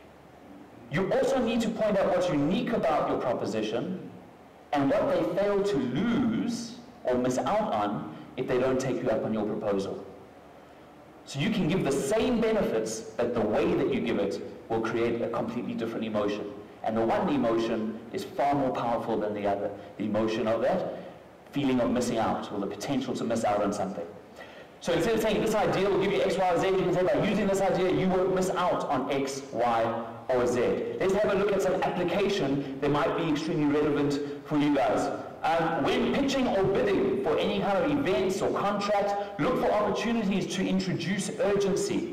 You also need to point out what's unique about your proposition and what they fail to lose or miss out on if they don't take you up on your proposal. So you can give the same benefits, but the way that you give it will create a completely different emotion. And the one emotion is far more powerful than the other. The emotion of that feeling of missing out, or the potential to miss out on something. So instead of saying this idea will give you X, Y, or Z, you can say by using this idea you won't miss out on X, Y, or Z. Let's have a look at some application that might be extremely relevant for you guys. Um, when pitching or bidding for any kind of events or contract, look for opportunities to introduce urgency.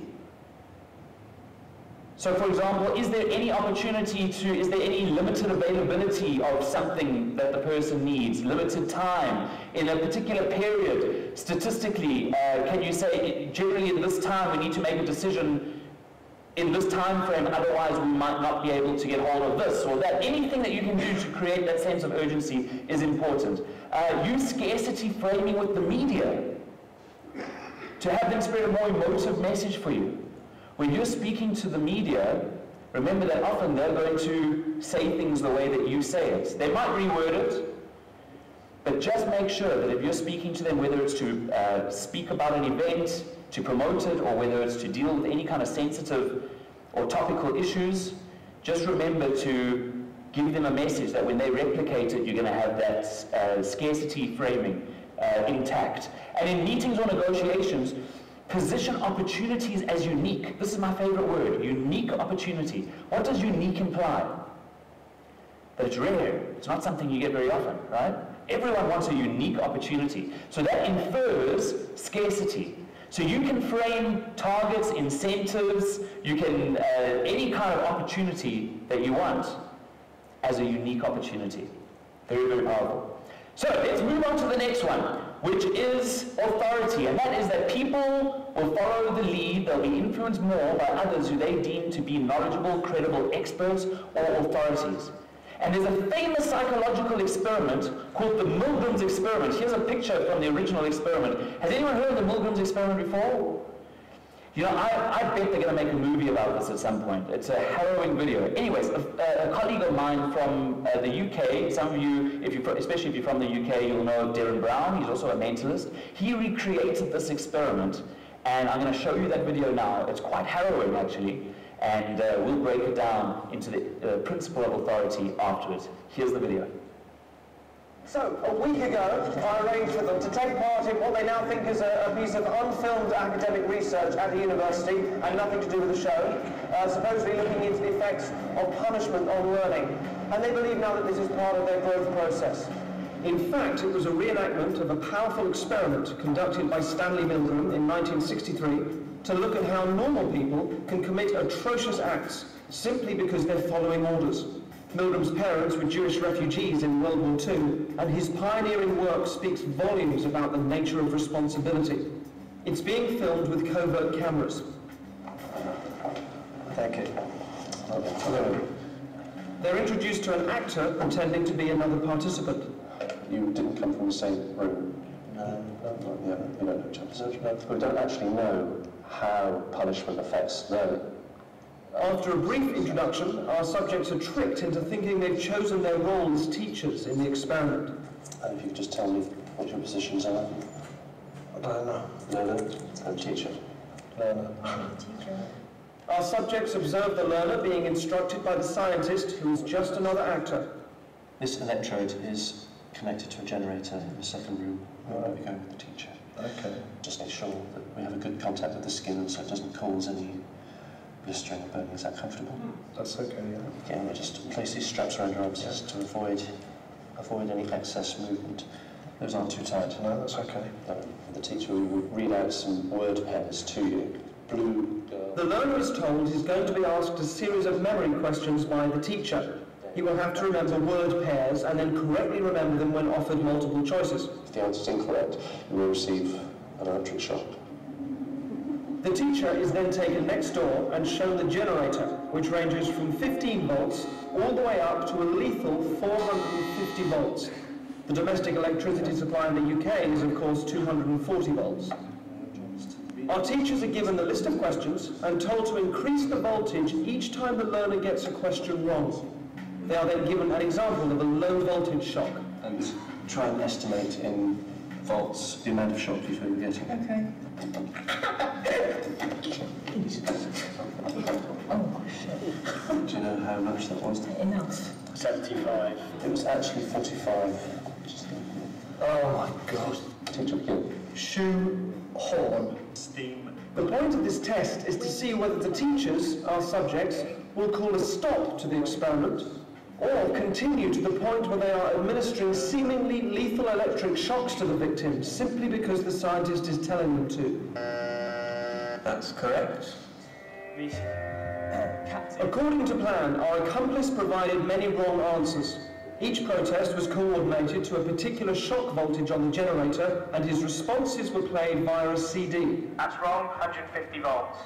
So for example, is there any opportunity to, is there any limited availability of something that the person needs, limited time, in a particular period? Statistically, uh, can you say, generally in this time we need to make a decision in this time frame, otherwise we might not be able to get hold of this or that. Anything that you can do to create that sense of urgency is important. Uh, use scarcity framing with the media to have them spread a more emotive message for you. When you're speaking to the media, remember that often they're going to say things the way that you say it. They might reword it, but just make sure that if you're speaking to them, whether it's to uh, speak about an event, to promote it, or whether it's to deal with any kind of sensitive or topical issues, just remember to give them a message that when they replicate it, you're going to have that uh, scarcity framing uh, intact. And in meetings or negotiations, position opportunities as unique. This is my favorite word, unique opportunity. What does unique imply? That it's rare. It's not something you get very often, right? Everyone wants a unique opportunity. So that infers scarcity. So you can frame targets, incentives, you can, uh, any kind of opportunity that you want as a unique opportunity. Very, very powerful. So let's move on to the next one, which is authority. And that is that people will follow the lead, they'll be influenced more by others who they deem to be knowledgeable, credible experts or authorities. And there's a famous psychological experiment called the Milgram's experiment. Here's a picture from the original experiment. Has anyone heard of the Milgram's experiment before? You know, I, I bet they're going to make a movie about this at some point. It's a harrowing video. Anyways, a, a colleague of mine from uh, the U K, some of you, if you, especially if you're from the U K, you'll know Derren Brown. He's also a mentalist. He recreated this experiment, and I'm going to show you that video now. It's quite harrowing, actually. And uh, we'll break it down into the uh, principle of authority afterwards. Here's the video. So, a week ago, I arranged for them to take part in what they now think is a, a piece of unfilmed academic research at the university, and nothing to do with the show, uh, supposedly looking into the effects of punishment on learning. And they believe now that this is part of their growth process. In fact, it was a reenactment of a powerful experiment conducted by Stanley Milgram in nineteen sixty-three to look at how normal people can commit atrocious acts simply because they're following orders. Milgram's parents were Jewish refugees in World War Two, and his pioneering work speaks volumes about the nature of responsibility. It's being filmed with covert cameras. Thank you. Hello. They're introduced to an actor pretending to be another participant. You didn't come from the same room? No, no, yeah, you don't know each other. We don't actually know how punishment affects learning. After a brief introduction, our subjects are tricked into thinking they've chosen their role as teachers in the experiment. And if you could just tell me what your positions are? Learner. Learner and teacher. Learner. Teacher. Our subjects observe the learner being instructed by the scientist, who is just another actor. This electrode is connected to a generator in the second room. Where are we going with the teacher? Okay. Just make sure that we have a good contact with the skin so it doesn't cause any blistering or burning. Is that comfortable? That's okay, yeah. Again, we just place these straps around your arms yeah. just to avoid avoid any excess movement. Those aren't too tight. No, that's okay. No, the teacher will read out some word pairs to you. Blue girl. The learner is told he's going to be asked a series of memory questions by the teacher. He will have to remember word pairs and then correctly remember them when offered multiple choices. If the answer is incorrect, you will receive an electric shock. The teacher is then taken next door and shown the generator, which ranges from fifteen volts all the way up to a lethal four hundred fifty volts. The domestic electricity supply in the U K is of course two hundred forty volts. Our teachers are given the list of questions and told to increase the voltage each time the learner gets a question wrong. They are then given an example of a low voltage shock. And try and estimate in volts, the amount of shock you feel you're getting. Okay. Oh, shit. Do you know how much that was? Enough. seventy-five. It was actually forty-five. Oh my god. Teacher again. Shoe horn. Steam. The point of this test is to see whether the teachers, our subjects, will call a stop to the experiment or continue to the point where they are administering seemingly lethal electric shocks to the victim simply because the scientist is telling them to. That's correct. According to plan, our accomplice provided many wrong answers. Each protest was coordinated to a particular shock voltage on the generator, and his responses were played via a C D. That's wrong, one hundred fifty volts.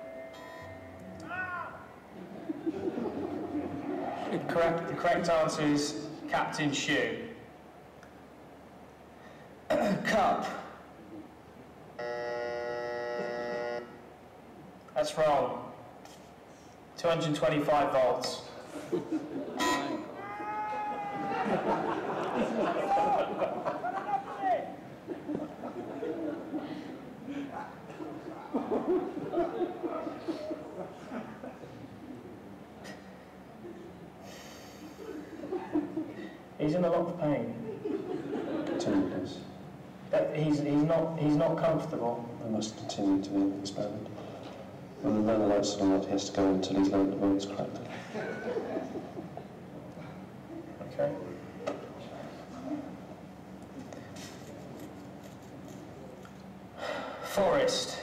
The correct, the correct answer is Captain Shoe. Cup. That's wrong. two hundred twenty-five volts. He's in a lot of pain. Continue, please. That he's he's not he's not comfortable. I must continue to be in the experiment. When the man lights it on, he has to go until he's learned the words correctly. Okay. Forest.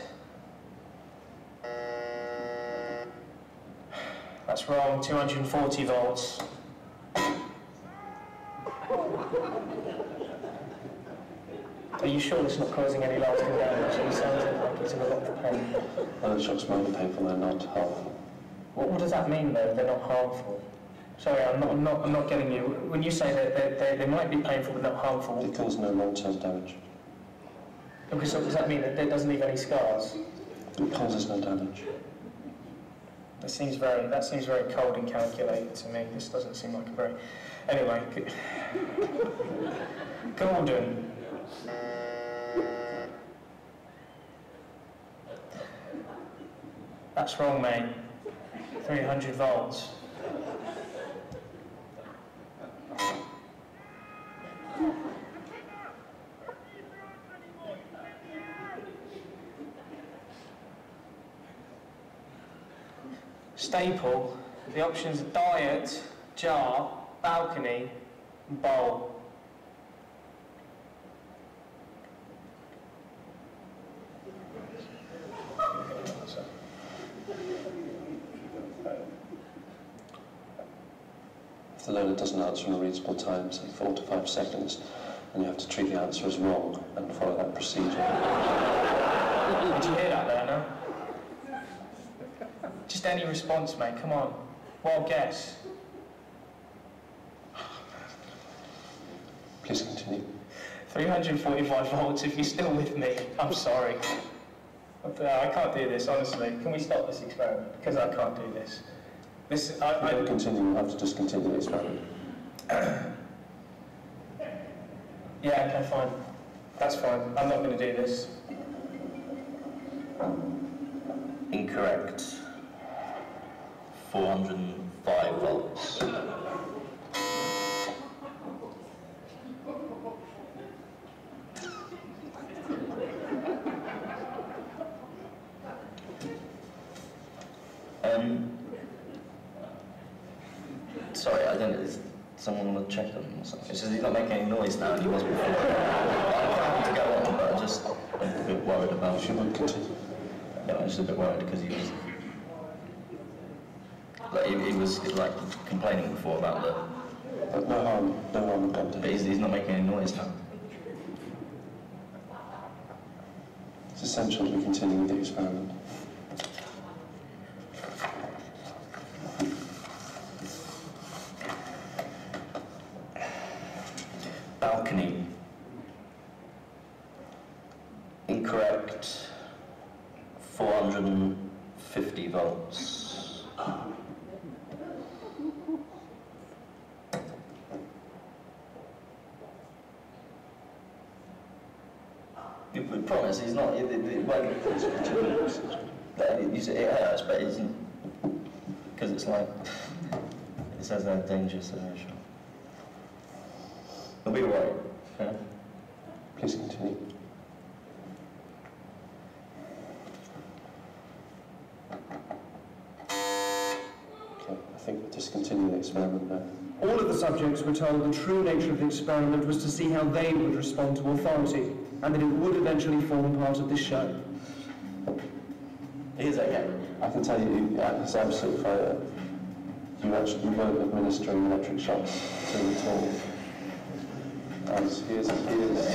That's wrong, two hundred forty volts. Are you sure it's not causing any lasting damage? He sounded like he's in a lot of pain. Well, the shocks might be painful, they're not harmful. What, what does that mean, though? They're not harmful. Sorry, I'm not, I'm not, I'm not getting you. When you say that they, they, they might be painful but not harmful, It causes no long-term damage. okay, so does that mean that it doesn't leave any scars? It causes no damage. That seems very, that seems very cold and calculated to me. This doesn't seem like a very... Anyway, g- Golden. That's wrong, mate. three hundred volts. Staple. The options are diet, jar, balcony, and bowl. If the learner doesn't answer in a reasonable time, say four to five seconds, then you have to treat the answer as wrong and follow that procedure. Did you hear that, learner? Just any response, mate. Come on. Wild guess. Please continue. three hundred forty-five volts. If you're still with me, I'm sorry. I can't do this, honestly. Can we stop this experiment? Because I can't do this. This, I, If you I, don't continue, you have to discontinue the experiment. yeah, okay, fine. That's fine. I'm not going to do this. Incorrect. four hundred five volts. Um, sorry, I don't know. Is someone want to check on him or something? It's just he's not making any noise now, and he was before. I'm happy to go on, but I just I'm a bit worried about. If you would continue. No, I'm just a bit worried because he was like he, he was like complaining before about the. But no harm, no harm will come to But him. he's, he's not making any noise now. It's essential that we continue with the experiment. Balcony. Incorrect. four hundred fifty volts. honest, he's not. It, it, it, like, you say it hurts, but it isn't. Because it's like, it says they're dangerous inertia. It'll be alright. Yeah? Please continue. Okay, I think we'll discontinue the experiment now. All of the subjects were told the true nature of the experiment was to see how they would respond to authority, and that it would eventually form part of this show. Here's that again. I can tell you, yeah, it's absolutely fine. You actually weren't administering electric shocks to them at all. As here's, here's,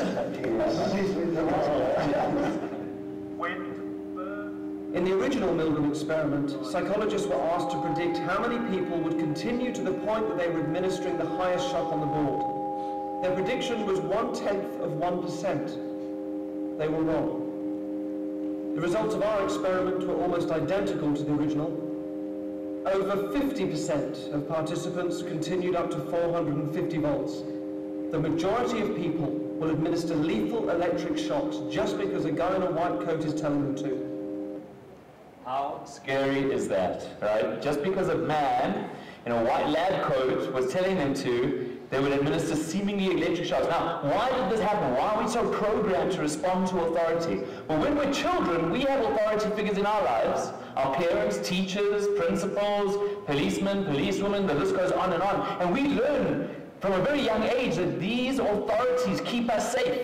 In the original Milgram experiment, psychologists were asked to predict how many people would continue to the point that they were administering the highest shock on the board. Their prediction was one-tenth of one percent. They were wrong. The results of our experiment were almost identical to the original. Over fifty percent of participants continued up to four hundred fifty volts. The majority of people will administer lethal electric shocks just because a guy in a white coat is telling them to. How scary is that, right? Just because a man in a white lab coat was telling them to, they would administer seemingly electric shocks. Now, why did this happen? Why are we so programmed to respond to authority? Well, when we're children, we have authority figures in our lives. Our parents, teachers, principals, policemen, policewomen, the list goes on and on. And we learn from a very young age that these authorities keep us safe.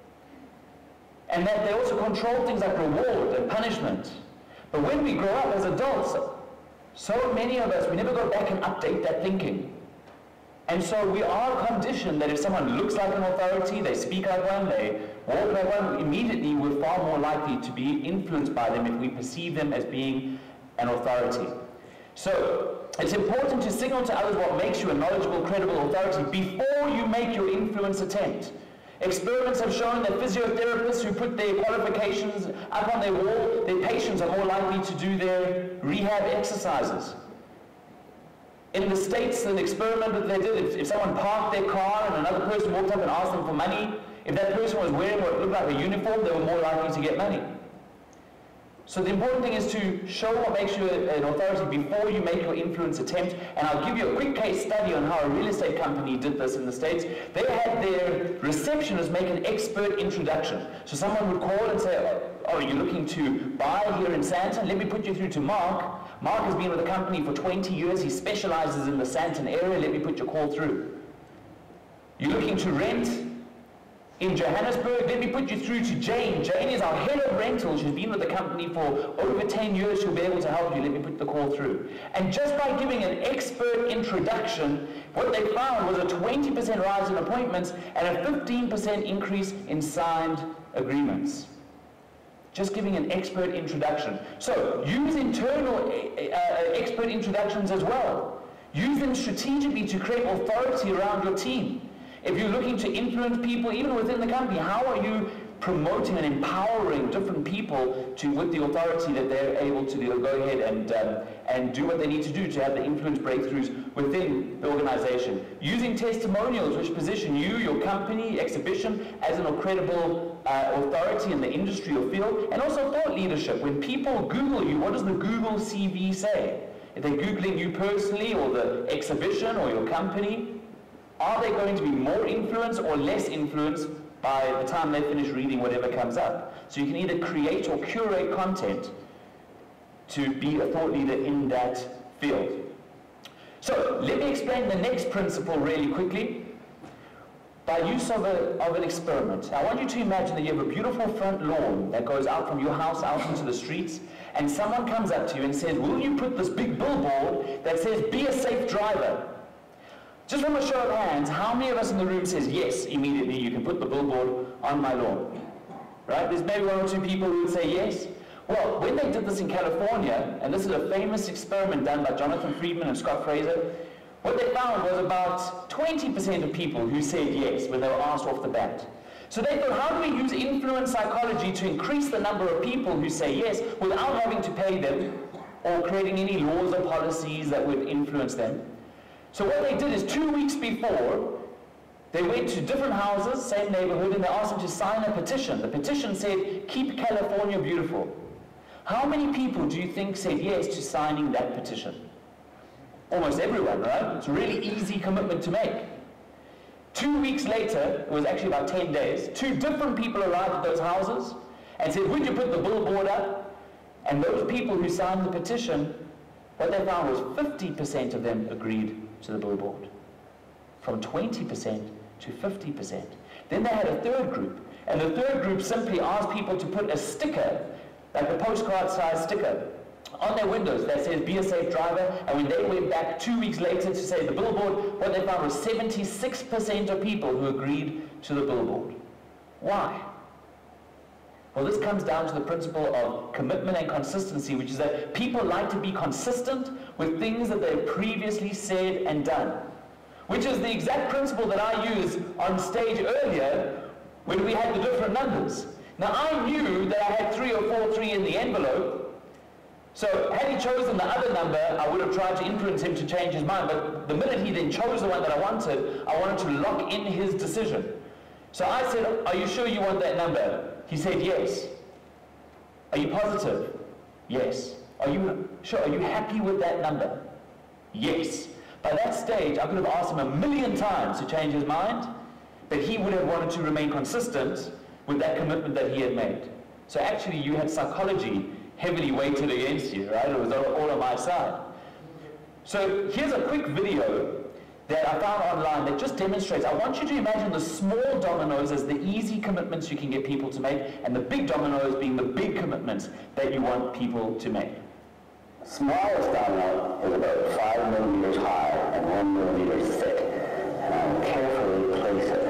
And that they also control things like reward and punishment. But when we grow up as adults, so many of us, we never go back and update that thinking. And so we are conditioned that if someone looks like an authority, they speak like one, they walk like one, immediately we're far more likely to be influenced by them if we perceive them as being an authority. So it's important to signal to others what makes you a knowledgeable, credible authority before you make your influence attempt. Experiments have shown that physiotherapists who put their qualifications up on their wall, their patients are more likely to do their rehab exercises. In the States, an experiment that they did, if, if someone parked their car and another person walked up and asked them for money, if that person was wearing what looked like a uniform, they were more likely to get money. So the important thing is to show what makes you an authority before you make your influence attempt. And I'll give you a quick case study on how a real estate company did this in the States. They had their receptionist make an expert introduction. So someone would call and say, oh, you're looking to buy here in Sandton? Let me put you through to Mark. Mark has been with the company for twenty years. He specializes in the Sandton area. Let me put your call through. You're looking to rent in Johannesburg? Let me put you through to Jane. Jane is our head of rental. She's been with the company for over ten years. She'll be able to help you. Let me put the call through. And just by giving an expert introduction, what they found was a twenty percent rise in appointments and a fifteen percent increase in signed agreements. Just giving an expert introduction. So use internal uh, expert introductions as well. Use them strategically to create authority around your team. If you're looking to influence people, even within the company, how are you promoting and empowering different people to, with the authority that they're able to do, go ahead and, um, and do what they need to do to have the influence breakthroughs within the organization? Using testimonials which position you, your company, exhibition as an credible uh, authority in the industry or field, and also thought leadership. When people Google you, what does the Google C V say? If they're Googling you personally or the exhibition or your company, are they going to be more influenced or less influenced by the time they finish reading whatever comes up? So you can either create or curate content to be a thought leader in that field. So let me explain the next principle really quickly. By use of, a, of an experiment, I want you to imagine that you have a beautiful front lawn that goes out from your house out into the streets, and someone comes up to you and says, will you put this big billboard that says, be a safe driver? Just from a show of hands, how many of us in the room says, yes, immediately you can put the billboard on my lawn? Right? There's maybe one or two people who would say yes. Well, when they did this in California, and this is a famous experiment done by Jonathan Friedman and Scott Fraser, what they found was about twenty percent of people who said yes when they were asked off the bat. So they thought, how do we use influence psychology to increase the number of people who say yes without having to pay them or creating any laws or policies that would influence them? So what they did is two weeks before, They went to different houses, same neighborhood, and they asked them to sign a petition. The petition said, "Keep California beautiful." How many people do you think said yes to signing that petition? Almost everyone, right? It's a really easy commitment to make. Two weeks later, it was actually about ten days, two different people arrived at those houses and said, "Would you put the billboard up?" And those people who signed the petition, what they found was fifty percent of them agreed to the billboard. From twenty percent to fifty percent. Then they had a third group, and the third group simply asked people to put a sticker, like a postcard-sized sticker, on their windows that says, "Be a safe driver." And when they went back two weeks later to say the billboard, what they found was seventy-six percent of people who agreed to the billboard. Why? Well, this comes down to the principle of commitment and consistency, which is that people like to be consistent with things that they've previously said and done, which is the exact principle that I used on stage earlier when we had the different numbers. Now, I knew that I had three or four three in the envelope, so had he chosen the other number, I would have tried to influence him to change his mind, but the minute he then chose the one that I wanted, I wanted to lock in his decision. So I said, "Are you sure you want that number?" He said, "Yes." "Are you positive?" "Yes." "Are you sure? Are you happy with that number?" "Yes." By that stage, I could have asked him a million times to change his mind, but he would have wanted to remain consistent with that commitment that he had made. So actually, you had psychology heavily weighted against you, right? It was all, all on my side. So here's a quick video that I found online that just demonstrates, I want you to imagine the small dominoes as the easy commitments you can get people to make, and the big dominoes being the big commitments that you want people to make. Smallest domino is about five millimeters high and one millimeter thick, and I will carefully place it.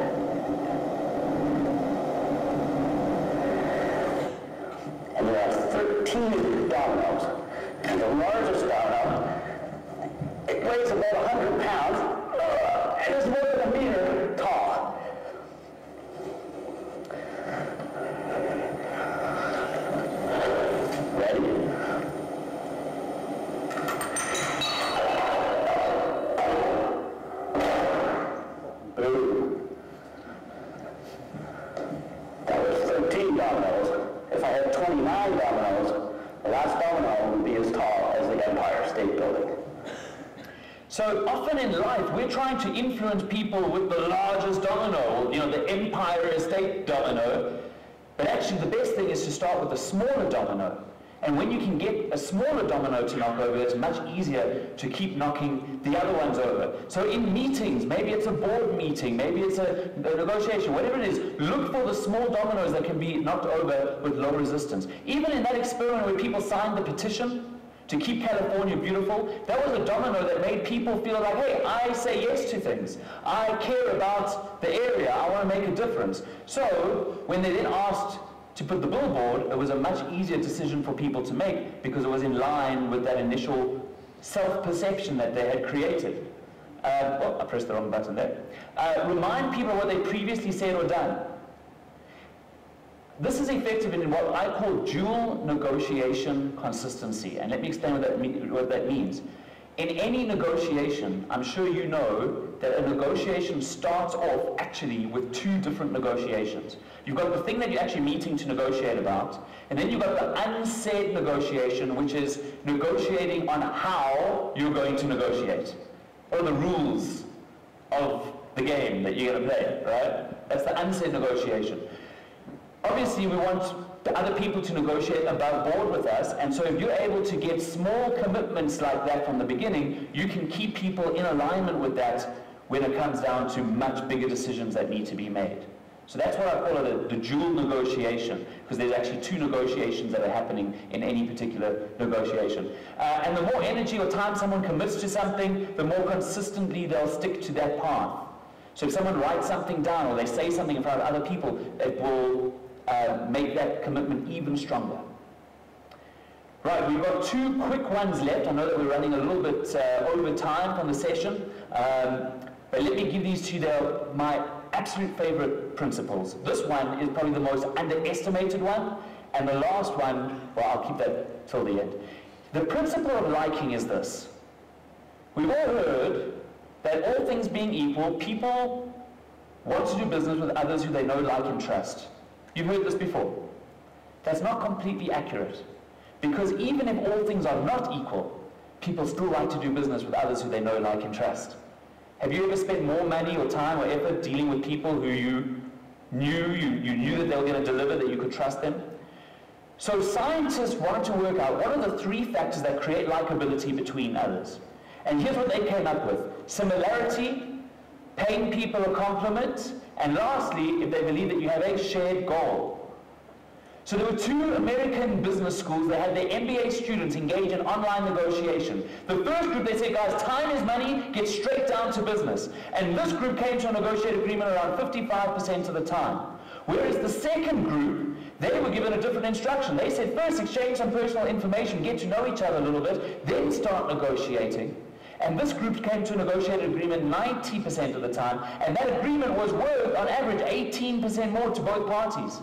And there are thirteen dominoes, and the largest domino, it weighs about one hundred pounds, and is more than a meter tall. Ready? Boom. That was thirteen dominoes. If I had twenty-nine dominoes, the last domino would be as tall as the Empire State Building. So often in life, we're trying to influence people with the largest domino, you know, the Empire State domino. But actually, the best thing is to start with a smaller domino. And when you can get a smaller domino to knock over, it's much easier to keep knocking the other ones over. So in meetings, maybe it's a board meeting, maybe it's a, a negotiation, whatever it is, look for the small dominoes that can be knocked over with low resistance. Even in that experiment where people signed the petition to keep California beautiful, that was a domino that made people feel like, hey, I say yes to things. I care about the area. I want to make a difference. So when they then asked to put the billboard, it was a much easier decision for people to make because it was in line with that initial self-perception that they had created. Uh, oh, I pressed the wrong button there. Uh, remind people what they previously said or done. This is effective in what I call dual negotiation consistency. And let me explain what that, mean, what that means. In any negotiation, I'm sure you know that a negotiation starts off actually with two different negotiations. You've got the thing that you're actually meeting to negotiate about, and then you've got the unsaid negotiation, which is negotiating on how you're going to negotiate, or the rules of the game that you're going to play, right? That's the unsaid negotiation. Obviously, we want the other people to negotiate above board with us, and so if you're able to get small commitments like that from the beginning, you can keep people in alignment with that when it comes down to much bigger decisions that need to be made. So that's what I call it a, the dual negotiation, because there's actually two negotiations that are happening in any particular negotiation. Uh, and the more energy or time someone commits to something, the more consistently they'll stick to that path. So if someone writes something down or they say something in front of other people, it will Uh, make that commitment even stronger. Right, we've got two quick ones left. I know that we're running a little bit uh, over time from the session, um, but let me give these to you. They're my absolute favorite principles. This one is probably the most underestimated one, and the last one, well, I'll keep that till the end. The principle of liking is this. We've all heard that all things being equal, people want to do business with others who they know, like, and trust. You've heard this before. That's not completely accurate. Because even if all things are not equal, people still like to do business with others who they know, like, and trust. Have you ever spent more money or time or effort dealing with people who you knew, you, you knew that they were going to deliver, that you could trust them? So scientists wanted to work out what are the three factors that create likability between others. And here's what they came up with. Similarity, paying people a compliment, and lastly, if they believe that you have a shared goal. So there were two American business schools that had their M B A students engage in online negotiation. The first group, they said, guys, time is money, get straight down to business. And this group came to a negotiated agreement around fifty-five percent of the time. Whereas the second group, they were given a different instruction. They said, first exchange some personal information, get to know each other a little bit, then start negotiating. And this group came to a negotiated agreement ninety percent of the time, and that agreement was worth, on average, eighteen percent more to both parties.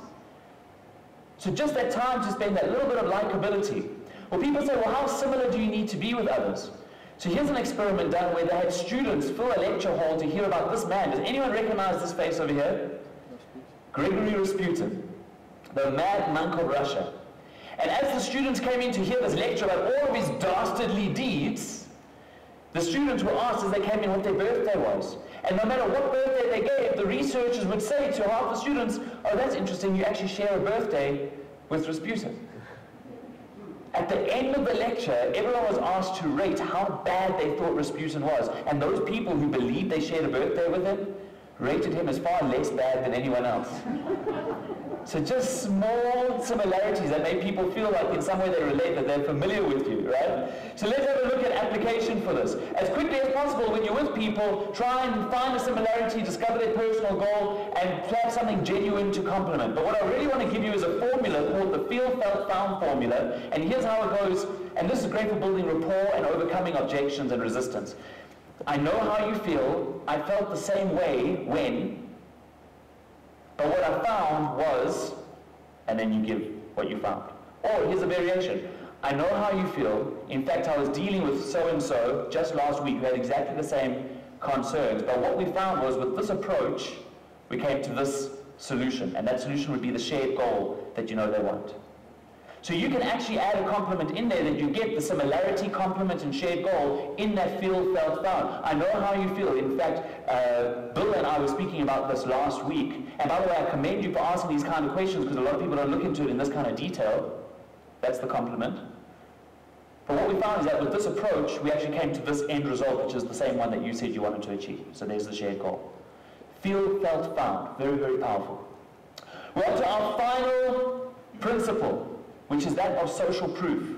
So just that time to spend that little bit of likability. Well, people say, well, how similar do you need to be with others? So here's an experiment done where they had students fill a lecture hall to hear about this man. Does anyone recognize this face over here? Gregory Rasputin, the mad monk of Russia. And as the students came in to hear this lecture about all of his dastardly deeds, the students were asked as they came in what their birthday was. And no matter what birthday they gave, the researchers would say to half the students, oh, that's interesting, you actually share a birthday with Rasputin. At the end of the lecture, everyone was asked to rate how bad they thought Rasputin was. And those people who believed they shared a birthday with him rated him as far less bad than anyone else. So just small similarities that make people feel like in some way they relate, that they're familiar with you, right? So let's have a look at application for this. As quickly as possible, when you're with people, try and find a similarity, discover their personal goal, and have something genuine to complement. But what I really want to give you is a formula called the Feel, Felt, Found formula, and here's how it goes, and this is great for building rapport and overcoming objections and resistance. I know how you feel. I felt the same way when... But what I found was, and then you give what you found. Or here's a variation. I know how you feel. In fact, I was dealing with so-and-so just last week who had exactly the same concerns. But what we found was with this approach, we came to this solution. And that solution would be the shared goal that you know they want. So you can actually add a complement in there that you get the similarity, complement, and shared goal in that feel, felt, found. I know how you feel. In fact, uh, Bill and I were speaking about this last week. And by the way, I commend you for asking these kind of questions because a lot of people don't look into it in this kind of detail. That's the complement. But what we found is that with this approach, we actually came to this end result, which is the same one that you said you wanted to achieve. So there's the shared goal. Feel, felt, found. Very, very powerful. We're on to our final principle, which is that of social proof.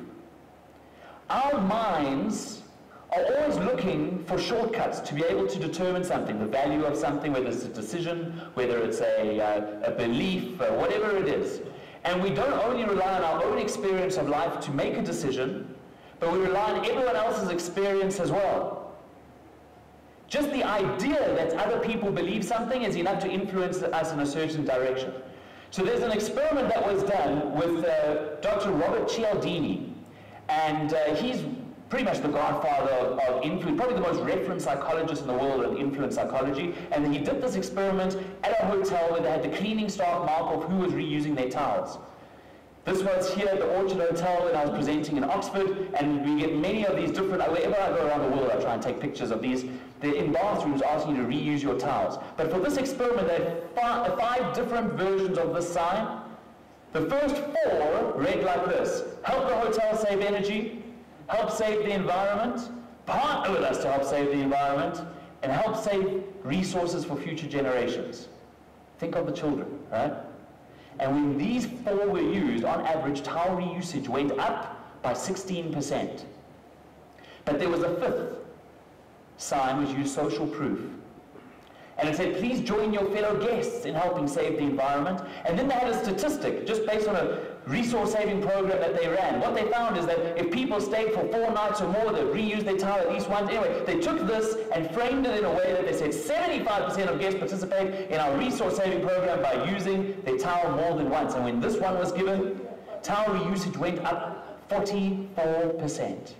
Our minds are always looking for shortcuts to be able to determine something, the value of something, whether it's a decision, whether it's a, uh, a belief, uh, whatever it is. And we don't only rely on our own experience of life to make a decision, but we rely on everyone else's experience as well. Just the idea that other people believe something is enough to influence us in a certain direction. So there's an experiment that was done with uh, Doctor Robert Cialdini, and uh, he's pretty much the godfather of, of influence, probably the most referenced psychologist in the world of influence psychology, and he did this experiment at a hotel where they had the cleaning staff mark off who was reusing their towels. This was here at the Orchard Hotel when I was presenting in Oxford, and we get many of these different, wherever I go around the world I try and take pictures of these. They're in bathrooms asking you to reuse your towels. But for this experiment, they had five, five different versions of this sign. The first four read like this: help the hotel save energy, help save the environment, partner with us to help save the environment, and help save resources for future generations. Think of the children, right? And when these four were used, on average, towel reusage went up by sixteen percent. But there was a fifth sign which used social proof. And it said, please join your fellow guests in helping save the environment. And then they had a statistic, just based on a resource-saving program that they ran. What they found is that if people stayed for four nights or more, they'd reuse their towel at least once. Anyway, they took this and framed it in a way that they said seventy-five percent of guests participate in our resource-saving program by using their towel more than once. And when this one was given, towel reusage went up forty-four percent.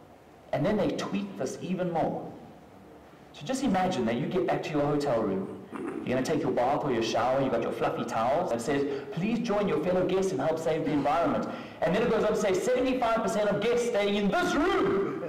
And then they tweaked this even more. So just imagine that you get back to your hotel room You're going to take your bath or your shower, you've got your fluffy towels, and it says, please join your fellow guests and help save the environment. And then it goes on to say, seventy-five percent of guests staying in this room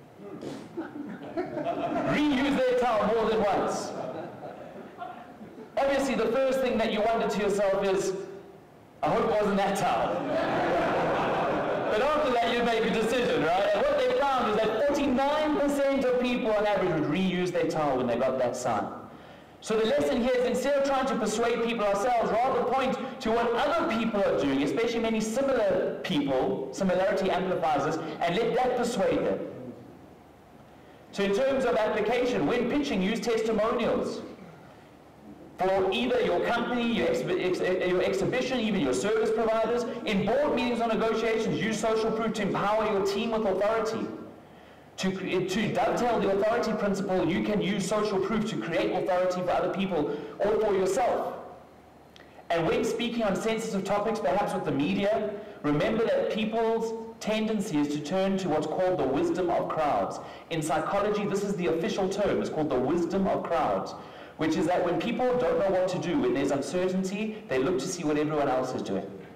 reuse their towel more than once. Obviously, the first thing that you wonder to yourself is, I hope it wasn't that towel. But after that, you make a decision, right? And what they found is that forty-nine percent of people on average would reuse their towel when they got that sign. So the lesson here is, instead of trying to persuade people ourselves, rather point to what other people are doing, especially many similar people, similarity amplifies us, and let that persuade them. So in terms of application, when pitching, use testimonials. For either your company, your, ex ex your exhibition, even your service providers. In board meetings or negotiations, use social proof to empower your team with authority. To, to dovetail the authority principle, you can use social proof to create authority for other people or for yourself. And when speaking on sensitive topics, perhaps with the media, remember that people's tendency is to turn to what's called the wisdom of crowds. In psychology, this is the official term. It's called the wisdom of crowds, which is that when people don't know what to do, when there's uncertainty, they look to see what everyone else is doing.